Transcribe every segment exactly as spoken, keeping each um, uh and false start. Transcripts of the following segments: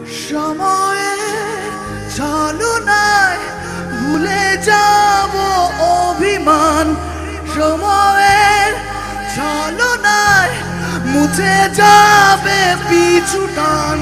সময়ের ছলনায় ভুলে যাব অভিমান, সময়ের ছলনায় মুছে যাবে পিছু টান।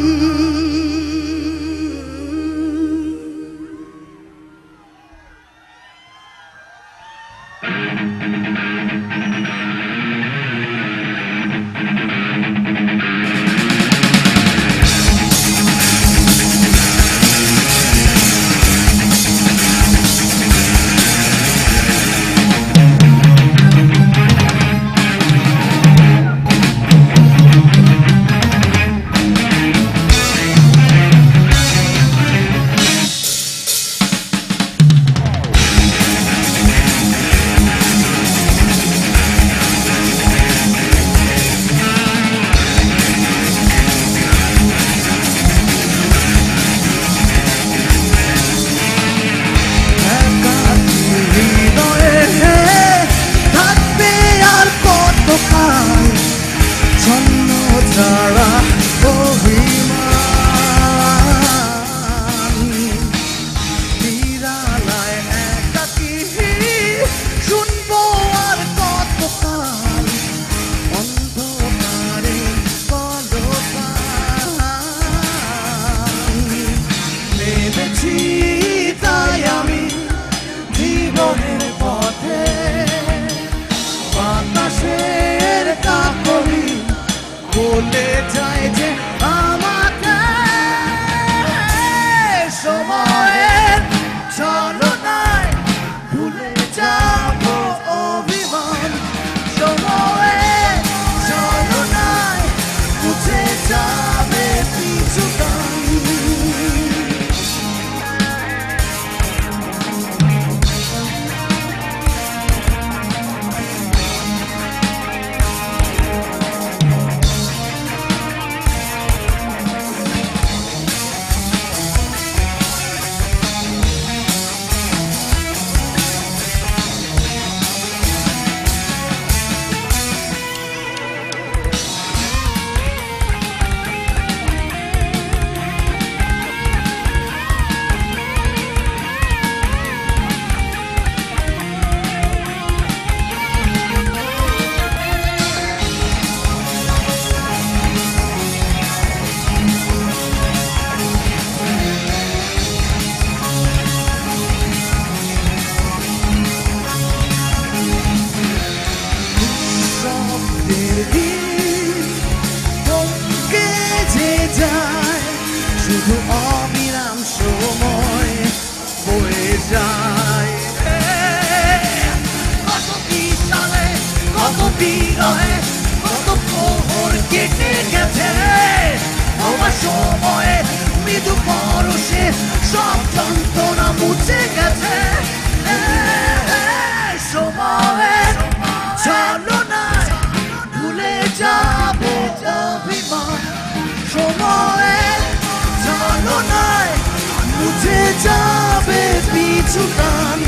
তাই আমি জীবনের পথে বাতাসের কাকলি বলে যায় যে আমাকে সময়ের ছলনায় ভুলে যাব অভিমান, সময়ের ছলনায় মুছে যাবে পিছু টান। শুধু অবিরাম সময় বয়ে যায়, কত বিশালে কত বিরহে কত প্রহর কেটে গেছে আমার সময়ে মৃদু পরশে সব যন্ত্রণা মুছে গেছে। সময়ের ছলনায় ভুলে যাব অভিমান, সময়ের ছলনায় মুছে যাবে পিছু টান।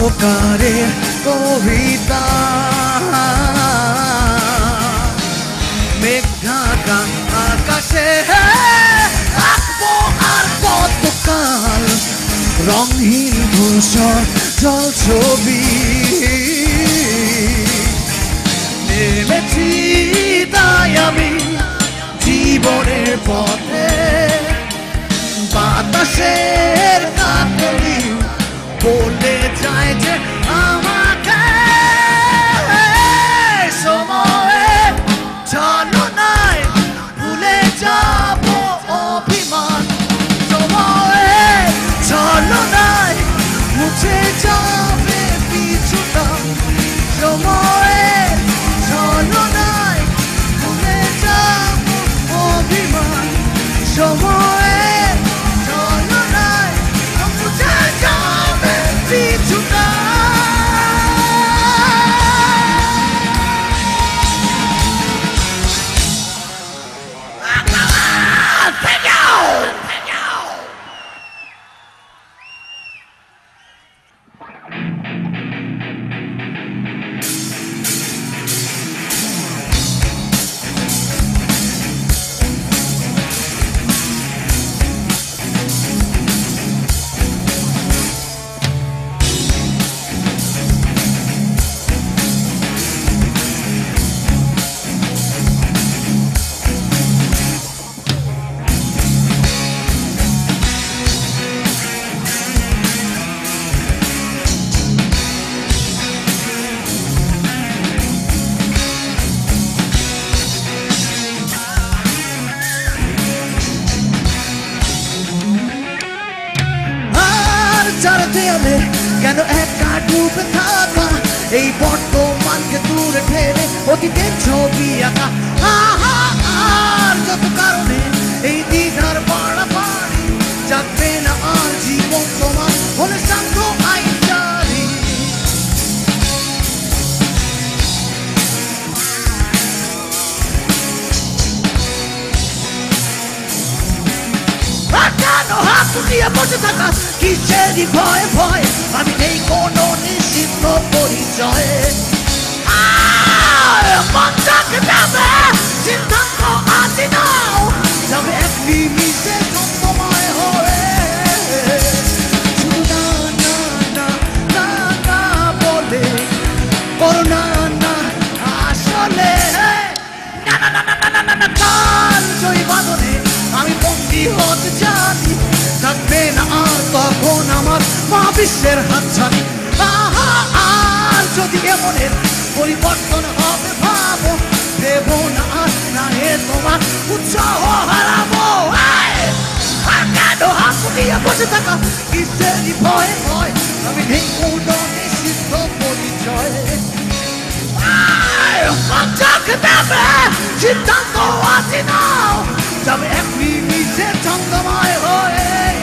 অন্ধকারে কবিতা মেঘ ঢাকা আকাশে আঁকবো আর কতকাল রঙহীন ধূসর জল ছবি নেমেছি তাই আমি জীবনের পথে বাতাসের কাকলি বলে যায় যে আমাকে সময়ে চলো নাই ভুলে যাব অভিমান সময়ে চলো নাই মুছে যাবে পিছুটা সময়ে চলো নাই ভুলে যাব অভিমান সময়ে চলো নাই মুছে যাবে পিছুটা কেন একা ডুবে থাকা এই বর্তমানকে দূরে ঠেলে অতীতের ছবি আঁকা আর যত কারণে এই দ্বিধার পাড়াপাড়ি যাবে না আর জীবন তোমার হলে শান্ত আইন জারি কেন হাত নিয়ে বসে থাকা কিসেরই ভয় ভয় আমি নেই কোনো নিষিদ্ধ পরিচয়ে মনটাকে যাবে সিদ্ধান্ত আজ নাও যাবে এক নিমিষে ছন্দময় হয়ে শুধু না না না না না বলে করো না না আসলে না না না না না না না কাল জয় বাঁধনে আমি বন্দী হতে জানি থাকবে না আর তখন আমার মা বিশ্বের হাতছানি আর যদি এমনের পরিবর্তন হবে ভাবো দেব না আর না হে তোমার উৎসাহ হারাবো কেন হাত দিয়ে বসে থাকা কিসেরই ভয় ভয় আমি নেই কোনো নিষিদ্ধ পরিচয় মনটাকে দেবে সিদ্ধান্ত আছে নাও যাবে এক নিমিষে ছন্দময় হয়ে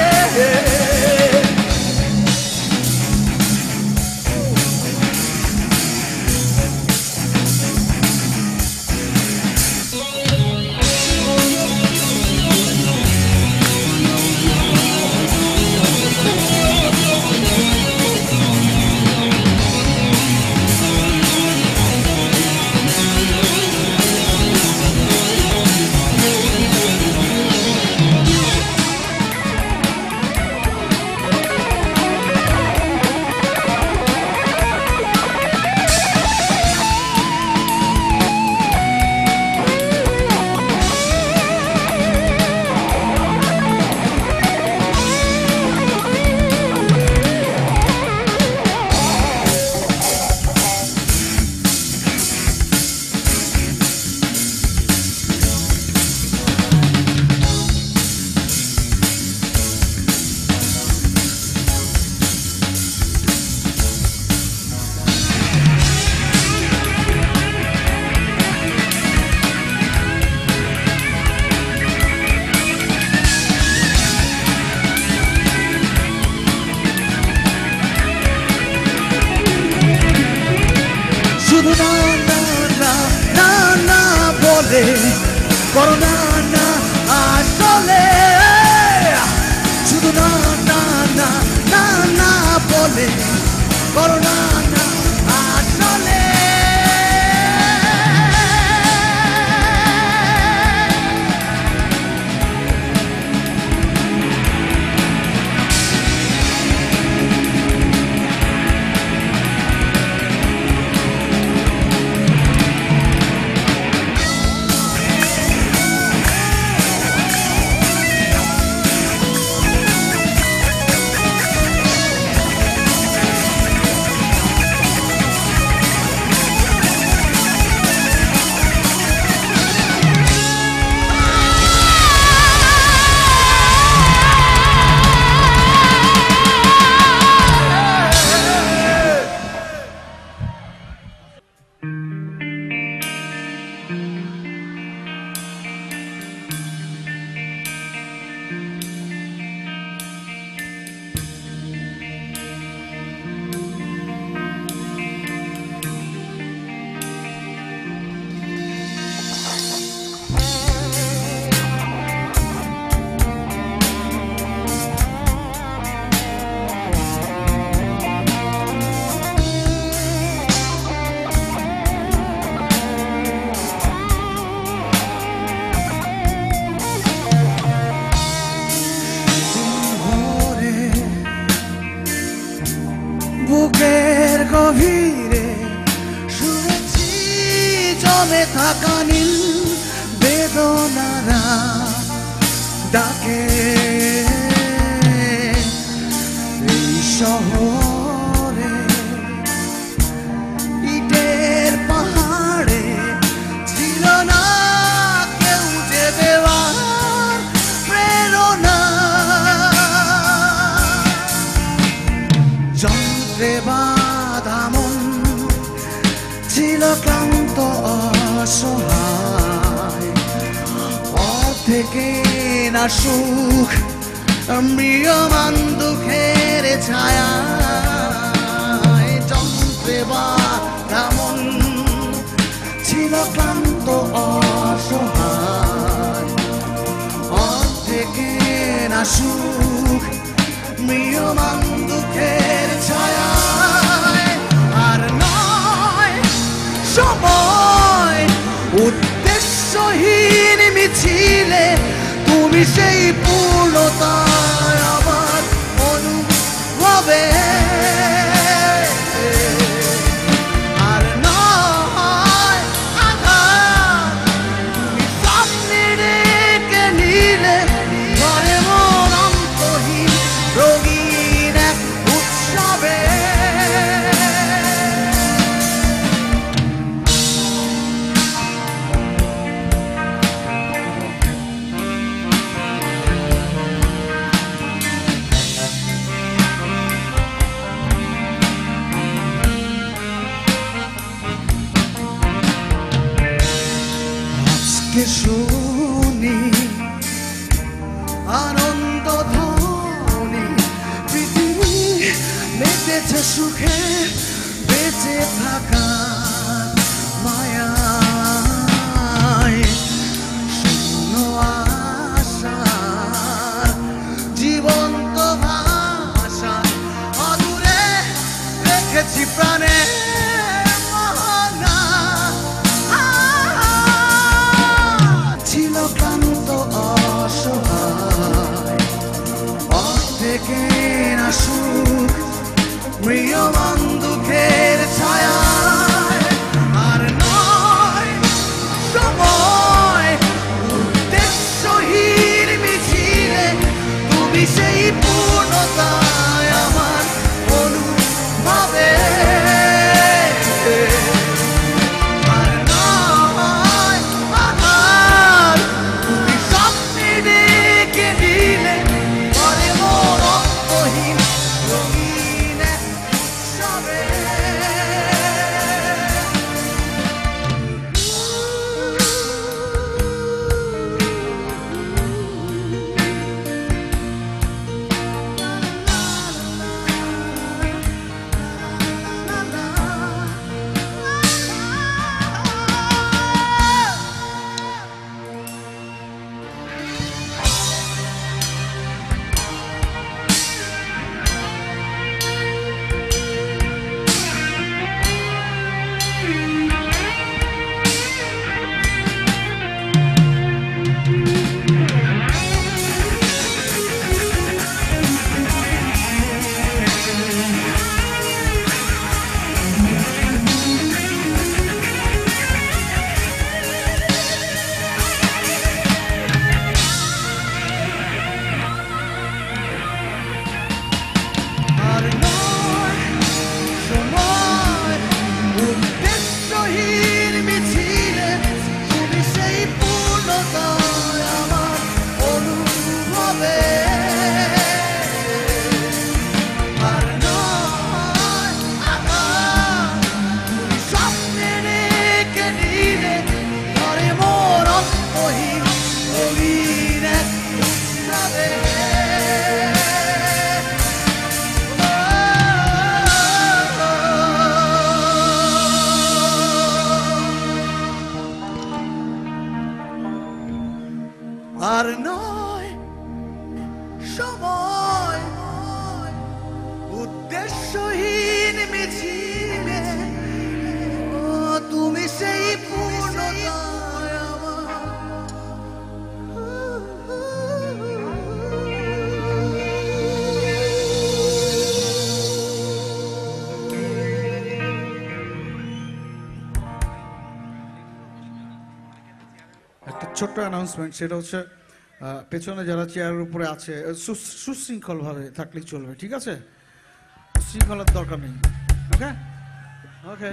করো না না আসলে শুধু না না না না না বলে করো না না আসলে বুকের গভীরে শুনেছি জমে থাকা নীল বেদনারা ডাকে এই শহরে ইটের পাহাড়ে ছিল না কেউ যে দেওয়ার প্রেরণা যন্ত্রে বাঁধা মন ছিল ক্লান্ত অসহায় অর্ধেকে না সুখ ম্রিয়মান দুঃখের ছায়া যন্ত্রে বাঁধা মন ছিল ক্লান্ত অসহায় অর্ধেকে না সুখ ম্রিয়মান দুঃখের ছায়া আর নয় সময় উদ্দেশ্যহীন মিছিলে তুমি সেই পূর্ণতায় আমার অনুভবে আর নয় আঘাত তুমি সামনে রেখে নিলে ঘরে মন অন্তহীন রঙিন এক উৎসবে আজকে শুনি আনন্দ ধ্বনি পৃথিবী মেতেছে সুখে বেঁচে থাকার মায়ায় শূন্য আশার জীবন্ত ভাষা অদূরে রেখেছি প্রাণে ছিল ক্লান্ত অসহায় অর্ধেকে না সুখ ম্রিয়মান দুঃখের ছায়া আর নয় সময় উদ্দেশ্যহীন মিছিলে তুমি সেই পূর্ণতায় আমার অনুভবে Sorry. ছোট্ট অ্যানাউন্সমেন্ট, সেটা হচ্ছে পেছনে যারা চেয়ারের উপরে আছে সুশৃঙ্খলভাবে থাকলেই চলবে, ঠিক আছে? শৃঙ্খলার দরকার নেই। ওকে ওকে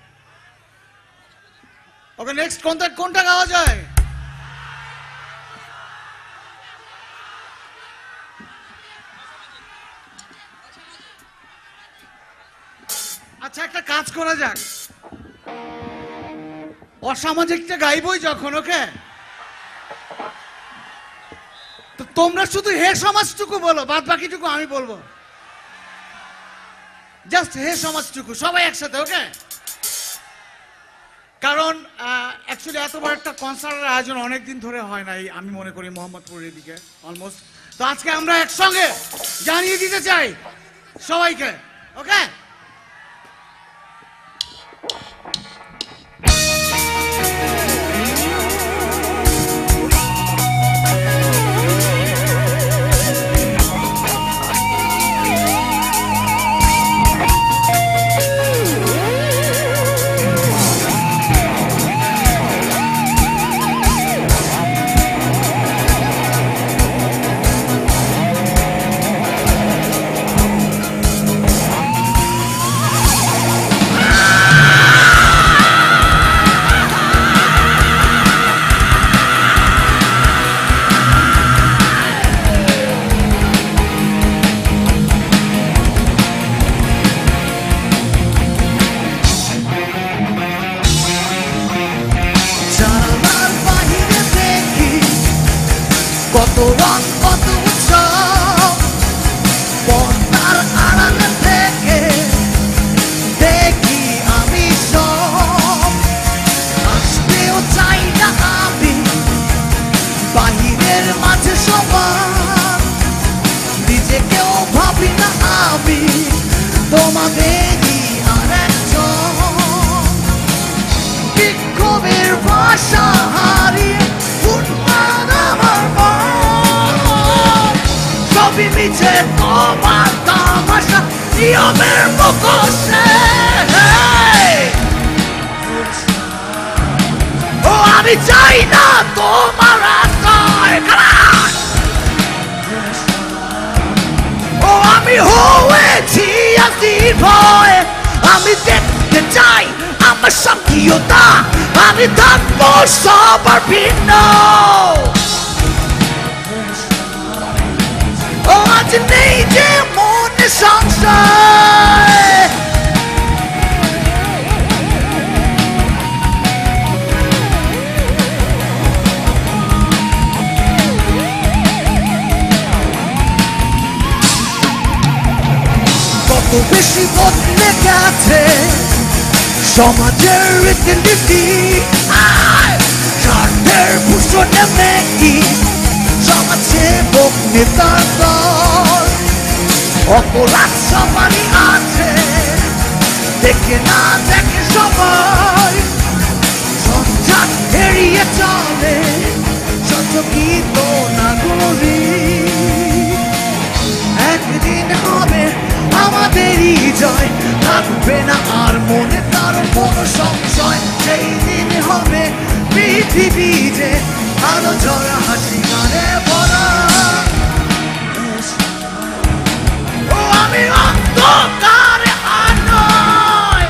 ওকে নেক্সট কোনটা কোনটা গাওয়া যায়? আচ্ছা একটা কাজ করা যাক, অসামাজিকটা গাইবই যখন, ওকে? তো তোমরা শুধু হে সমাজটুকু বলো, বাদ বাকিটুকু আমি বলবো। জাস্ট হে সমাজটুকু সবাই একসাথে, ওকে? কারণ অ্যাকচুয়ালি এত বড় একটা কনসার্টের আয়োজন অনেকদিন ধরে হয় নাই, আমি মনে করি মোহাম্মদপুরের এদিকে অলমোস্ট। তো আজকে আমরা একসঙ্গে জানিয়ে দিতে চাই সবাইকে, ওকে? কত রং কত উৎসব পর্দার আড়ালে থেকে দেখি আমি সব, আসতেও চাই না আমি বাহিরের মাঝে সবার, নিজেকেও ভাবি না আমি তোমাদেরই আর একজন। বিক্ষোভের ভাষা হারিয়ে উন্মাদ আমার মন, সবই মিছে তোমার তামাশা নিয়মের মুখোশে। ও আমি চাই না তোমার আশ্রয়, ও আমি হয়েছি আসির ভয়, আমি দেখতে চাই আমার সক্রিয়তা, আমি থাকবো সবার ভিন্ন। ও আজ নেই যে মনে সংশয়, কত বেশি বদলে গেছে সমাজের রীতিনীতি, স্বার্থের ভূষণে মেকি সমাজে বোক নেতার দল। অপরাধ সবারই আছে, দেখে না দেখে সবাই, সংসার এড়িয়ে চলে সচকিত নাগরিক। একদিন হবে আমাদেরই জয়, থাকবে না আর মনে তার কোনো সংশয়। সেই দিন হবে পৃথিবী যে আলো ঝরা হাসি গানে ভরা। ও আমি অন্ধকারে আর নয়,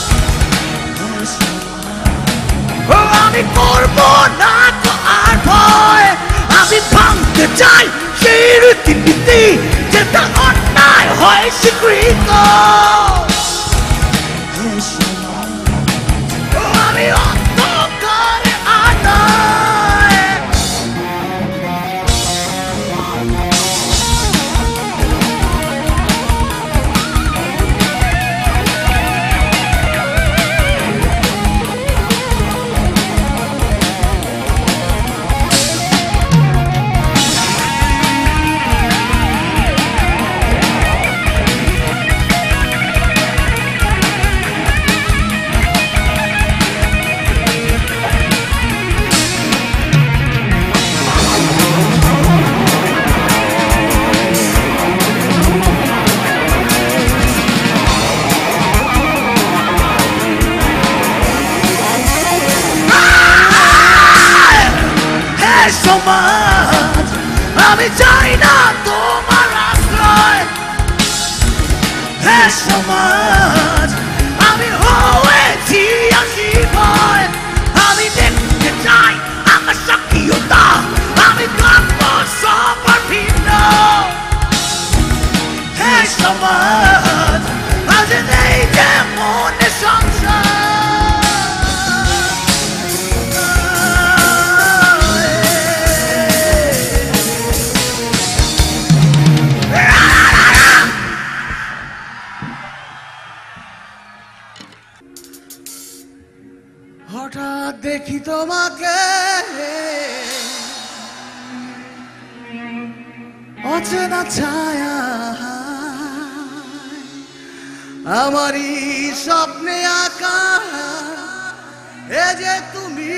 ও আমি করবো না তো আর ভয়, আমি ভাঙতে চাই সেই রীতিনীতি যেটা অন্যায় হয় স্বীকৃত। আমি অন্ধকারে আর নয়, আমি চাই না তোমার আশ্রয় হে সমাজ আমি হয়েছি আসি ভয় আমি দেখতে চাই আমার সক্রিয়তা আমি কাঁপব সবার ভিন্ন হে সমাজ আজ নেই যে মনে সংসার হঠাৎ দেখি তোমাকে অচেনা ছায়া আমারই স্বপ্নে আঁকা এ যে তুমি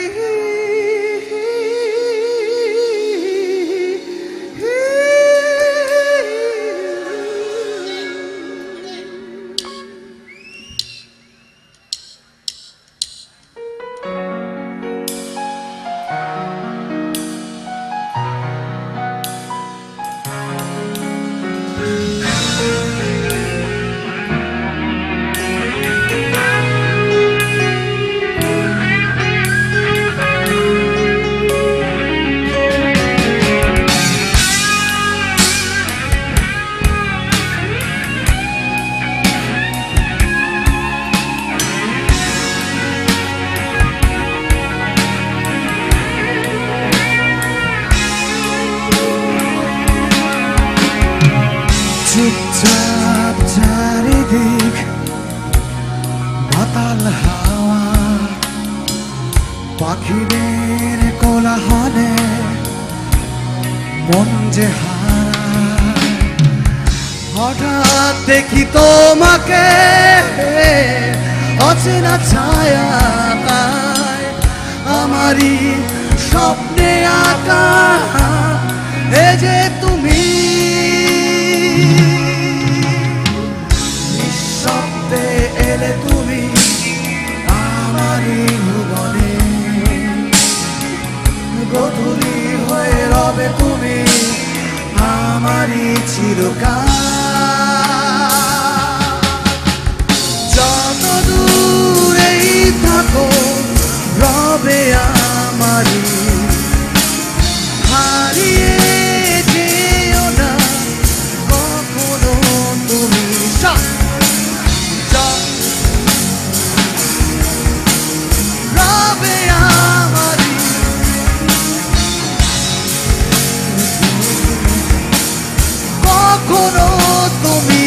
চুপচাপ চারিদিক মাতাল হাওয়া পাখিদের কোলাহলে মন যে হারায় হঠাৎ দেখি তোমাকে অচেনা ছায়া আমারই স্বপ্নে আঁকা এ যে তুমি নিঃশব্দে এলে তুমি আমারই ভুবনে গধূলি হয়ে রবে তুমি আমারই চিরকাল যত দূরেই থাকো রবে আমারই হারিয়ে যেও না কখনো তুমি রবে আমারই কখনো তুমি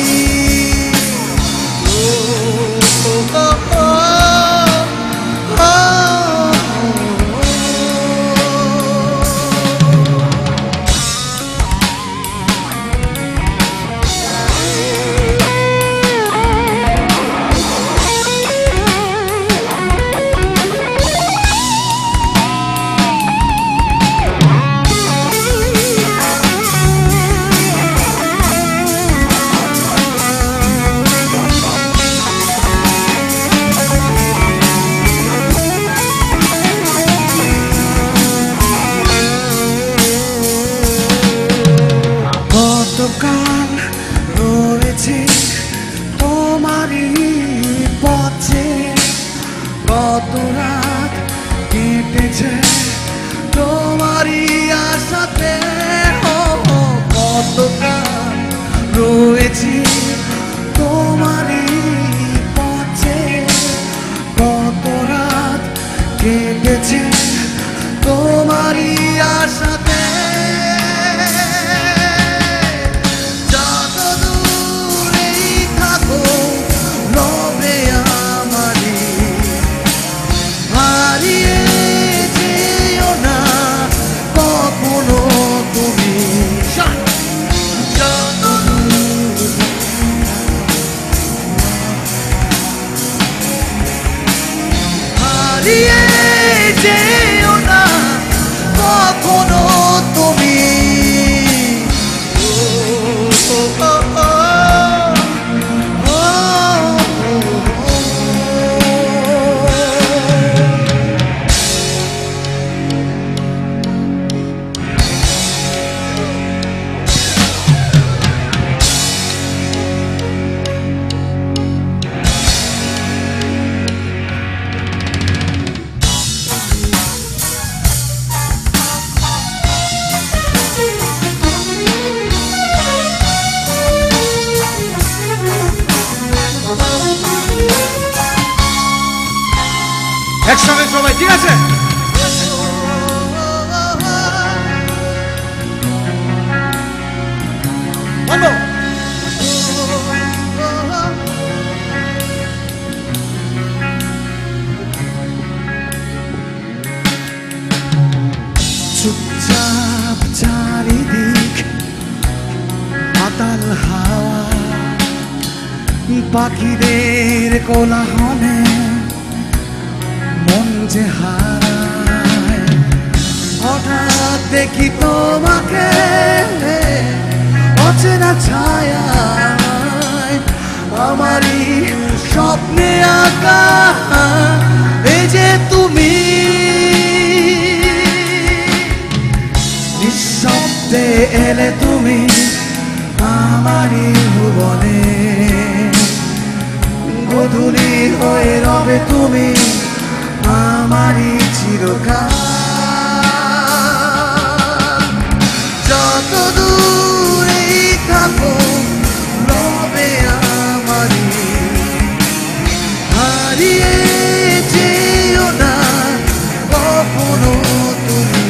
গতকাল রয়েছে তোমারই পথে কত রাত কেটেছে তোমারই আশাতে গতকাল রয়েছে তোমারই পথে কত রাত কেটেছে তোমারই আশাতে হারিয়ে যেও না কখনো তুমি একসঙ্গে সবাই, ঠিক আছে? বলো। চুপচাপ চারিদিক মাতাল হাওয়া, পাখিদের কোলাহলে মন যে হারায়। হঠাৎ দেখি তোমাকে অচেনা ছায়ায়, আমারই স্বপ্নে আঁকা এই যে তুমি। নিঃশব্দে এলে তুমি আমারই ভুবনে, গোধূলি হয়ে রবে তুমি আমারই চিরকাল। যত দূরেই থাকো রবে আমারই, হারিয়ে যেও না কখনো তুমি।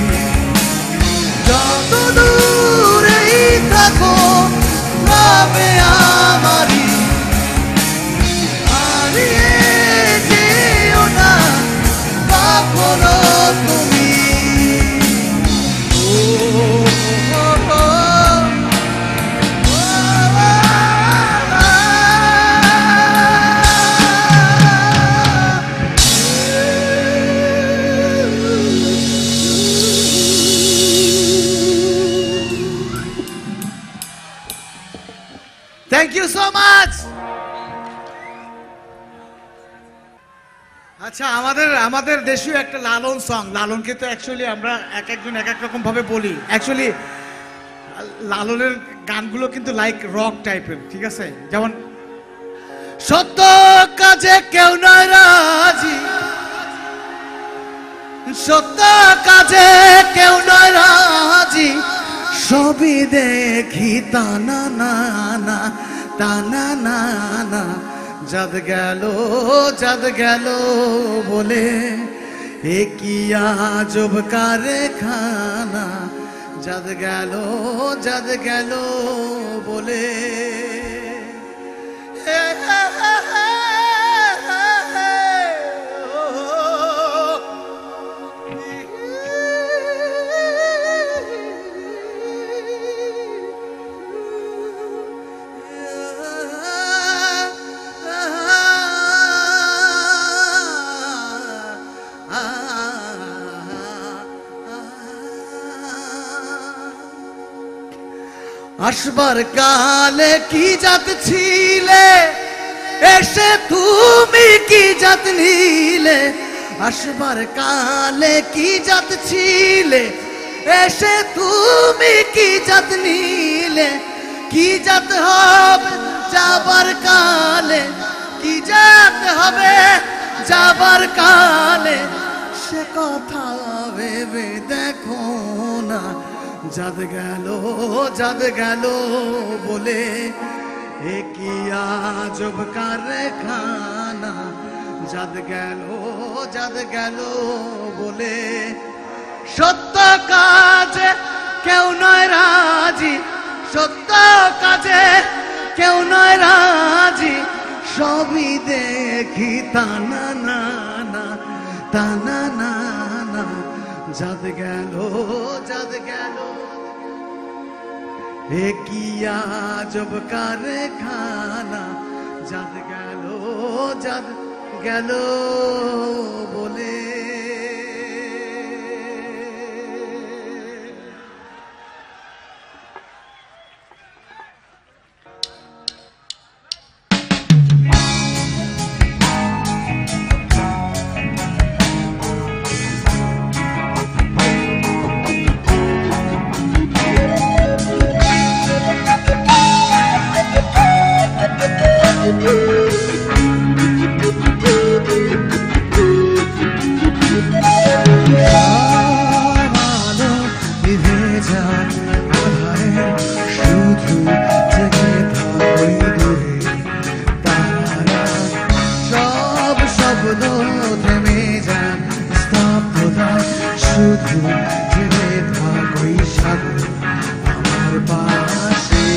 যত দূরেই থাকো রবে আমারই, হারিয়ে যেও না কখনো তুমি। Thank you so much. আচ্ছা, আমাদের আমাদের দেশীয় একটা লালন সং, লালনকে তো অ্যাকচুয়ালি আমরা এক একজন এক এক রকম ভাবে বলি। অ্যাকচুয়ালি লালনের গানগুলো কিন্তু লাইক রক টাইপের, ঠিক আছে? যেমন সত্য কাজে কেউ নয় রাজি, সত্য কাজে কেউ নয় রাজি, সবই দেখি তানা না না তানা না না। যাদ গেল যাদ গেল বলে এ কি আজব কারখানা, যাদ গেল যাদ গেল বলে। আসবার কালে কি জাত ছিলে, এসে তুমি কি জাত নিলে। আসবার কালে কি জাত ছিলে, এসে তুমি কি জাত নিলে। কি জাত হবে যাবার কালে, কি জাত হবে যাবার কালে, সে কথা ভেবে দেখো না। যাদ গেল যাদ গেল বলে এ কি আজব কারখানা, যাদ গেল যাদ গেল বলে। সত্য কাজে কেউ নয় রাজি, সত্য কাজে কেউ নয় রাজি, সবই দেখি তানা না না তানা না না। যাদ গেল যাদ গেল এ কি আজব কারখানা, যাদ গেল যাদ গেল বলে। শুধু জেনে থাকোই সাগর আমার পাশে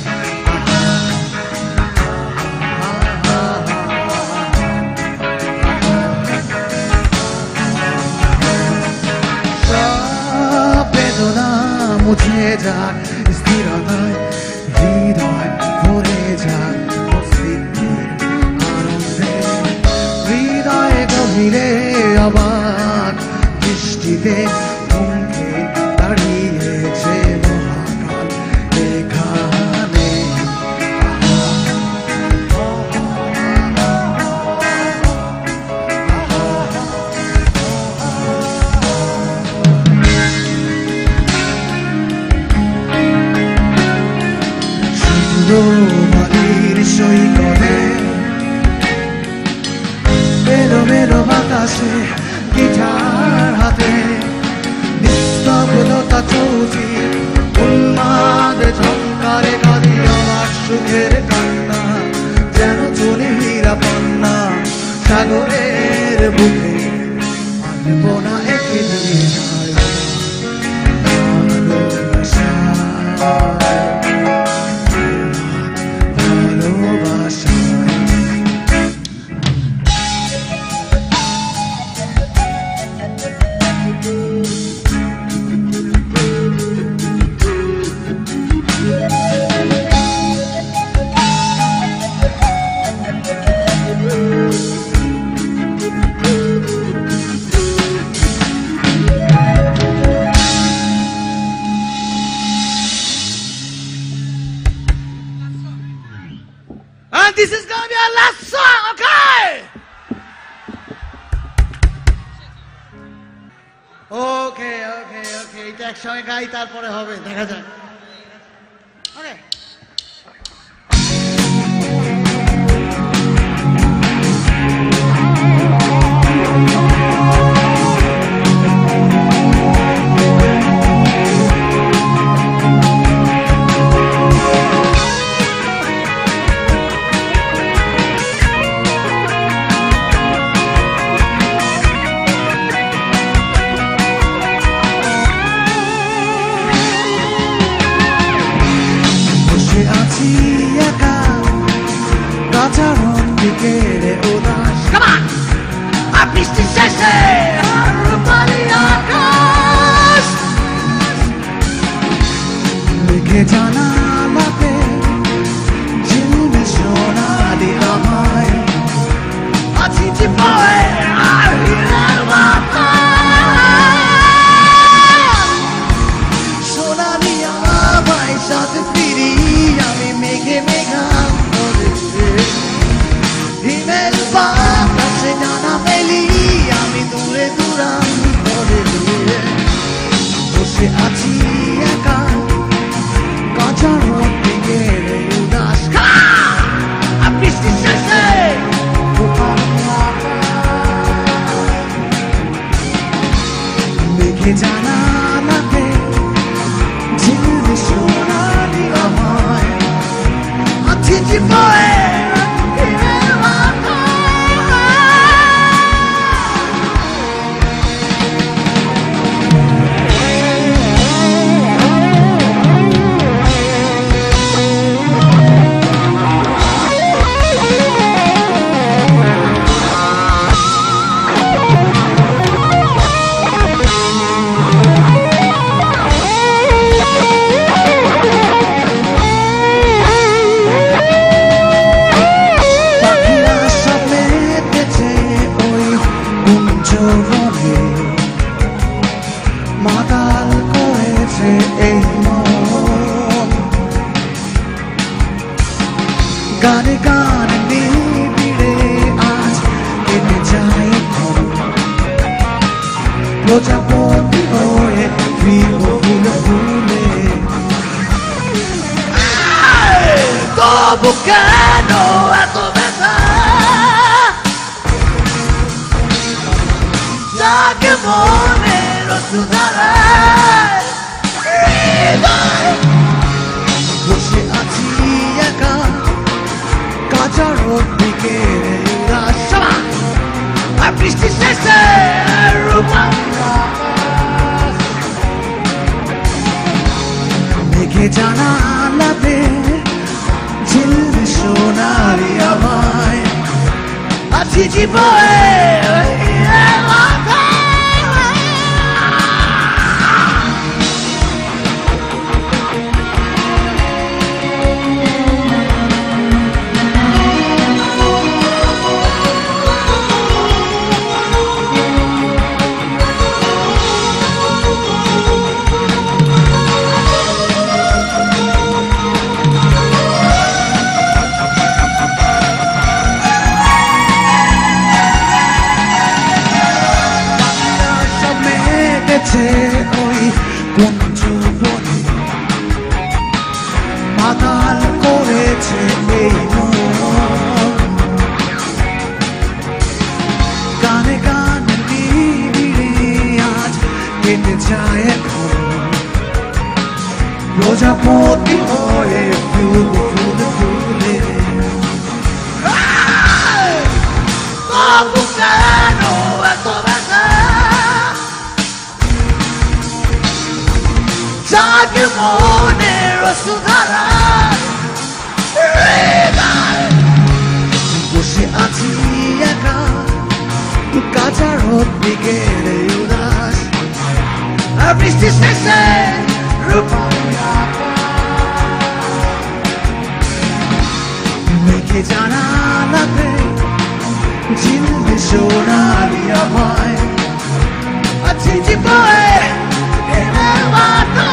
সব বেদনা মুছে যাক স্থিরতায় হৃদয় ভরে যাক অস্তিত্বের আনন্দে হৃদয় গভীরে অবাক দৃষ্টিতে থমকে দাঁড়িয়েছে মহাকাল এখানে সুন্দর সৈকতে মেলো মেলো বাতাসে গিটার হাতে নিস্তব্ধতা চৌচি উন্মাদ ঝঙ্কারে কাঁদি আমার সুখের কান্না যেন চলে হীরা পন্না সাগরের বুকে আনবো না একে দিয়ে ভালোবাসা And this is gonna be our last song, okay? Okay, okay, okay. এটা একসঙ্গে গাই তারপরে হবে দেখা যাক Okay. Come on! A bৃষ্টি শেষে রূপালি আকাশ লিখে জানালাতে ঝিলমিল সোনালি আমায় আছি চিপায় আর হীরার বাতাস সোনালি আমায় সাথে ফিরি আমি মেঘে মেঘা হিমেল বাতাসে জানা মেলি আমি দূরে দূরান্তরে বসে আছি একা কাঁচা রোদ দিকে উদাস বৃষ্টি শেষে মেঘে জানালাতে ঝিলমিল সোনালি আমায় আছি চিপায় মাতাল করেছে এই মন গানে গানে নিবিড়ে আজ কেটে যায় প্রজাপতি হয়ে ফিরব ফুলে ফুলে তবু কেন এত ব্যথা জাগে মনে বসে আছি একা কাঁচা রোদ দিকে বৃষ্টি শেষে রূপা মেঘে জানালাতে ঝিলবে সোনালি আমায় আছি জীবনে ওই কুঞ্জ বনে মাতাল করেছে এই মন গানে গানে নিবিড়ে আজ কেটে যায় এখন প্রজাপতি হয়ে ফুল ফুল ফুলে Jague monero sudara Boshe achi eka Kacha rod bigere udas Ar bristi sese rupaya Mekhe janalate Jilbe sonali amay Achi jiboe Eme vato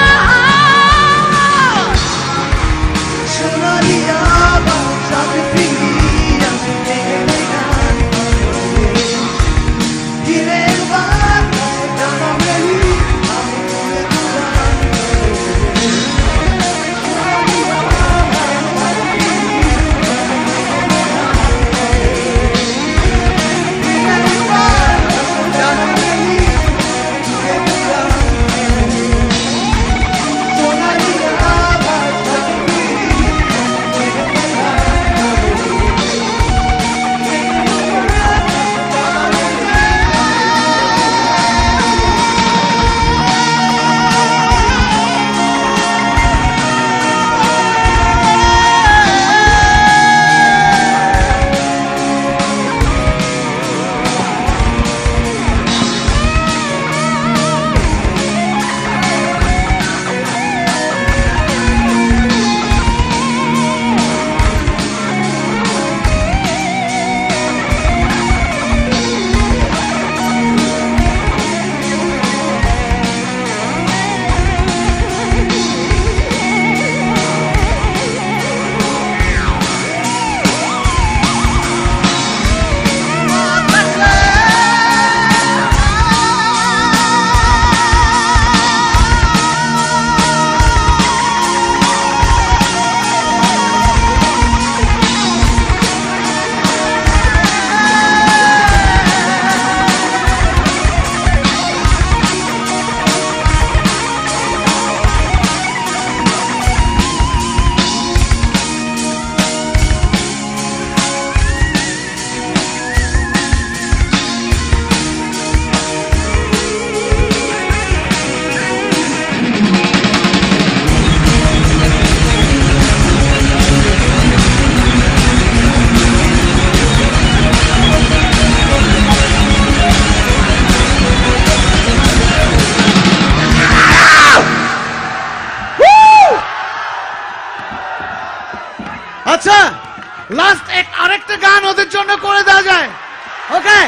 আচ্ছা লাস্ট এক আরেকটা গান ওদের জন্য করে দেওয়া যায় ওকে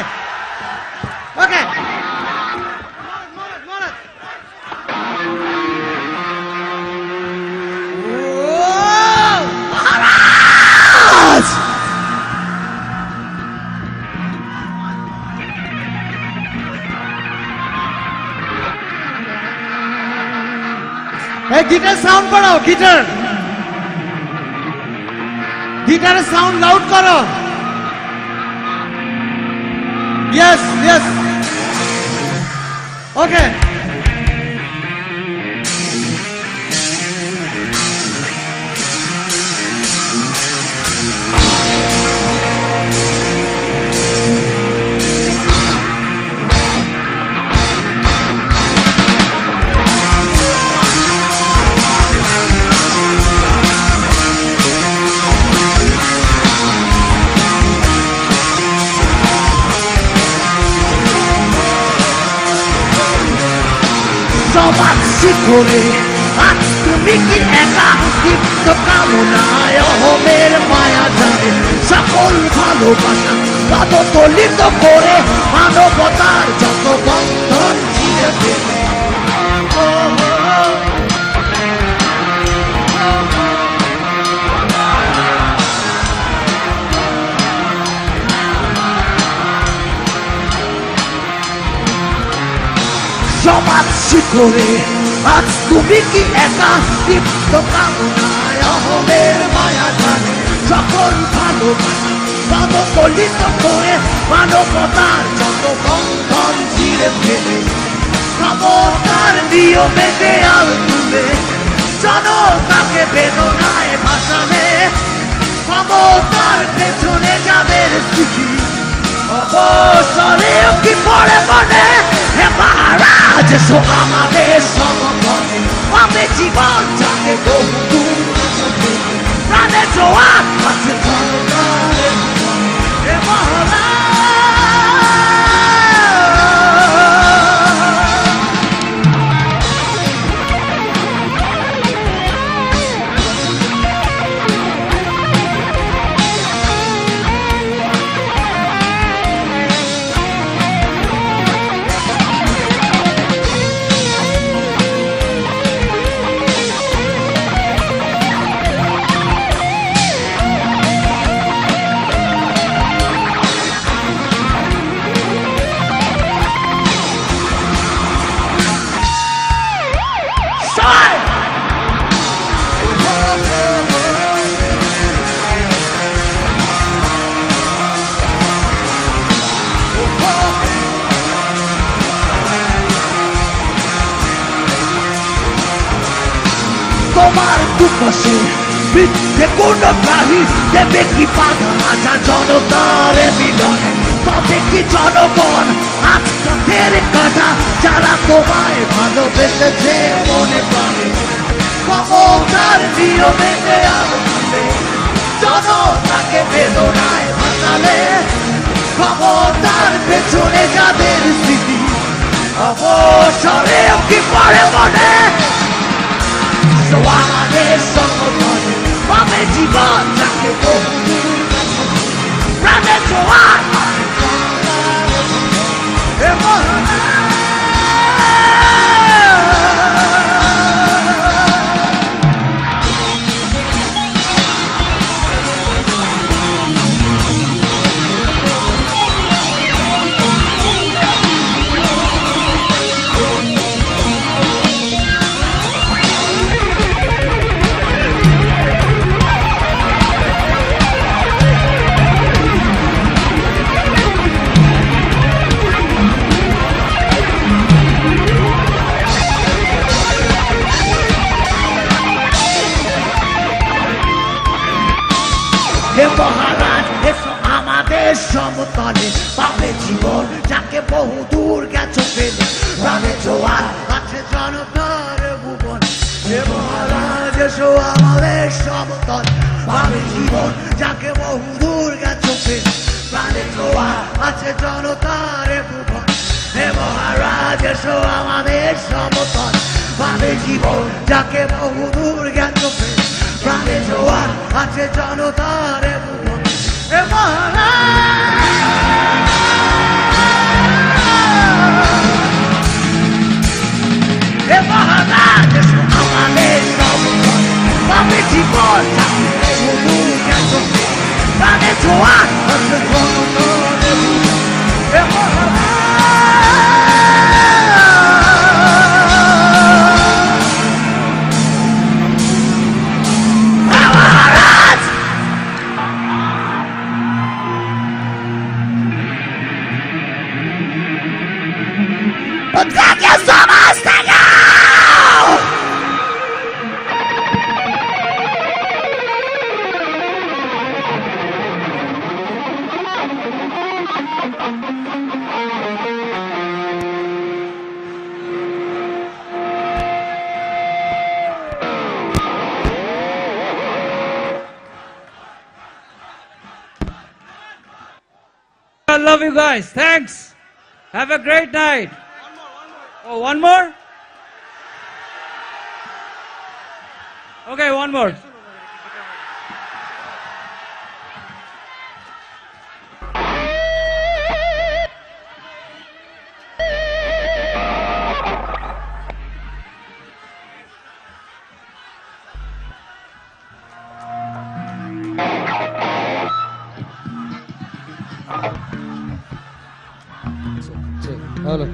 ওকে এই গিটার সাউন্ড বাড়াও গিটার গিটারের সাউন্ড লাউড করো ইয়েস ইয়েস ওকে সবার শিখরে আজ তুমি কি একা দীপ্ত কামনায় অহমের মায়া জানে সকল ভালোবাসা পদতলিত করে মানবতার যত বন্ধন ছিঁড়ে ফেলে সবার শিখরে আজ তুমি কি একা দীপ্ত কামনায় অহমের মায়া জানে সকল ভালোবাসা পদতলিত করে মানবতার যত বন্ধন ছিঁড়ে ফেলে ক্ষমতার নিয়মে দেয়াল তুলে জনতাকে বেদনায় ভাসালে ক্ষমতার পেছনে যাদের স্থিতি অবসরে কি পড়ে মনে হে মহারাজ এসো আমাদের সমপথে আমি জীবন যাতে বহু প্রাণে জোয়ার আছে জনতার হে মহারাজ তোমার দুপাশে বৃদ্ধে কোন প্রাণী দেবে কি বাধা আজা জনতার মিলনে তবে কি জনগণ আজ পথের কাটা যারা তোমায় ভালোবেসেছে মনে প্রাণে ক্ষমতার নিয়মে দেয়াল তুলে জনতাকে বেদনায় ভাসালে ক্ষমতার পেছনে যাদের স্মৃতি অবসরে কি পড়ে মনে আমাদের সমপথে পাবে জীবন যাকে প্রাণে জোয়ার হে মহারাজ এসো আমাদের সমতলে পাবে জীবন যাকে বহু দূর গেছো ফেলে প্রাণে জোয়ার আছে জনতার ভুবন হে মহারাজ এসো আমাদের সমতল পাবে জীবন যাকে বহু দূর গেছো ফেলে প্রাণে জোয়ার আছে জনতার ভুবন হে মহারাজ এসো আমাদের সমতল পাবে জীবন যাকে বহু দূর গেছো ফেলে প্রাণে জোয়ার আছে জনতার ভুবন হে মহারাজ হে মহারাজ এসো আমাদের সমতল পাবে জীবন যাকে বহু দূর গেছো ফেলে প্রাণে জোয়ার আছে জনতার ভুবন হে মহারাজ Thank you so much! Thank you! I love you guys. Thanks. Have a great night. Oh, one more? Okay, one more. Hello.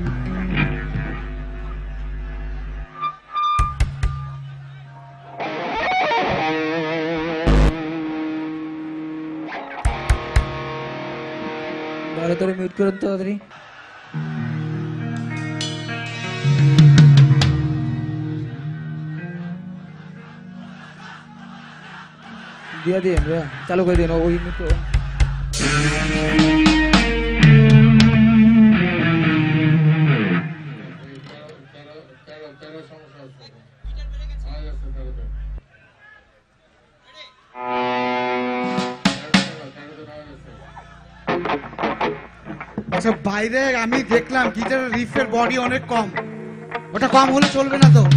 Baru tadi mute keren tuh tadi. Dia dia ya, चालू कर देना वही mute को. আচ্ছা বাইরে আমি দেখলাম গিটারের রিফের বডি অনেক কম, ওটা কম হলে চলবে না তো?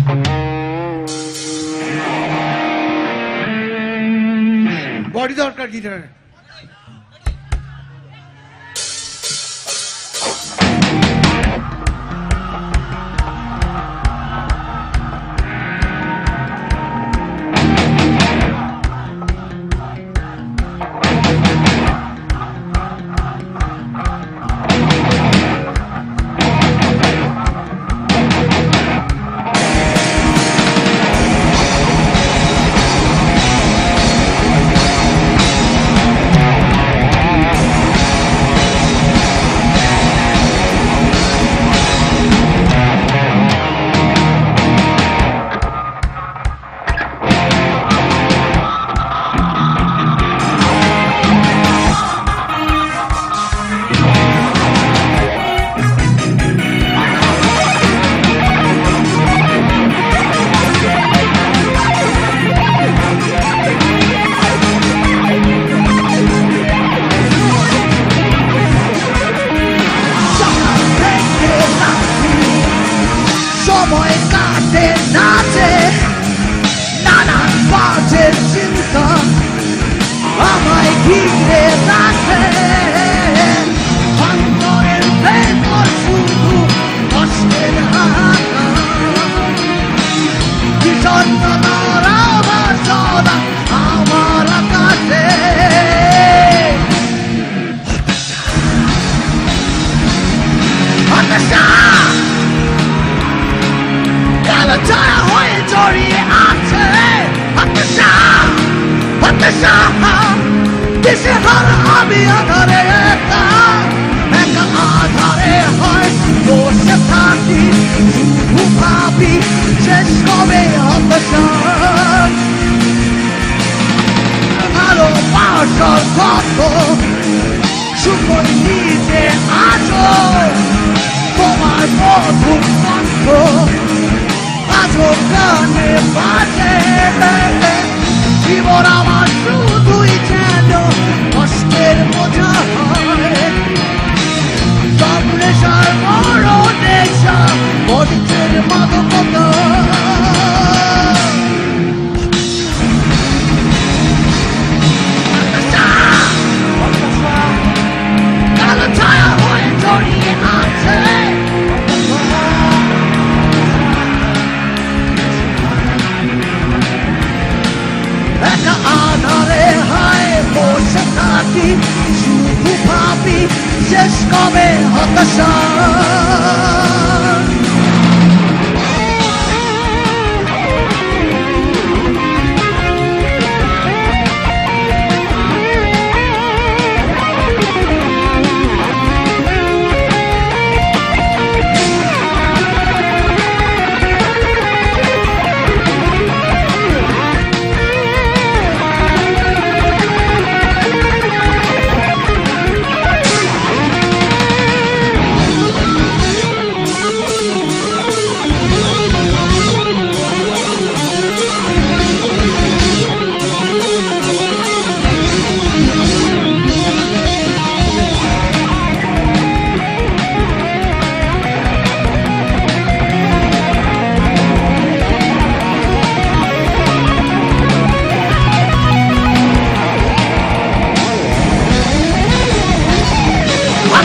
বডি দরকার গিটারের।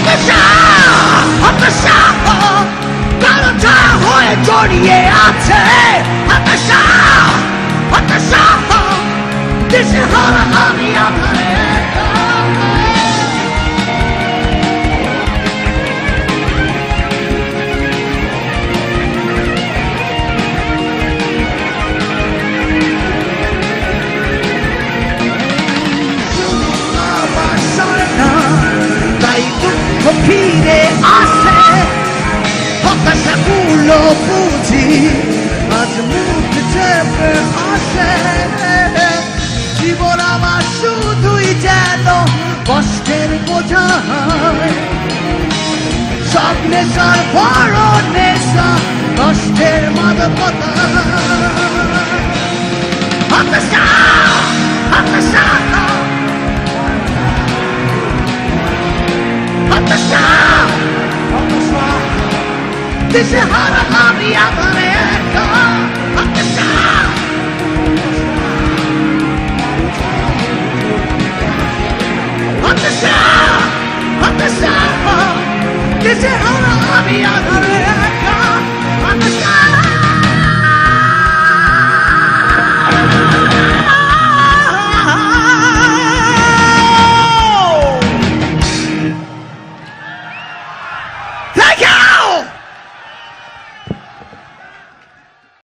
the shop, on the shop, Valentine, Hoya, Jordy, Ate, on the shop, on the shop, this is how I'm the Compire a sé, Hotasa culo puti, azmuti sempre a sé. Ci volava su tu i cielo, vostre potai. Sabne sal paronesa, vostre mother potai. Hotasa, Hotasa. On the shop, on the shop. This is how the hobby of America. On the shop, on the shop, on the shop. This is how the hobby of America.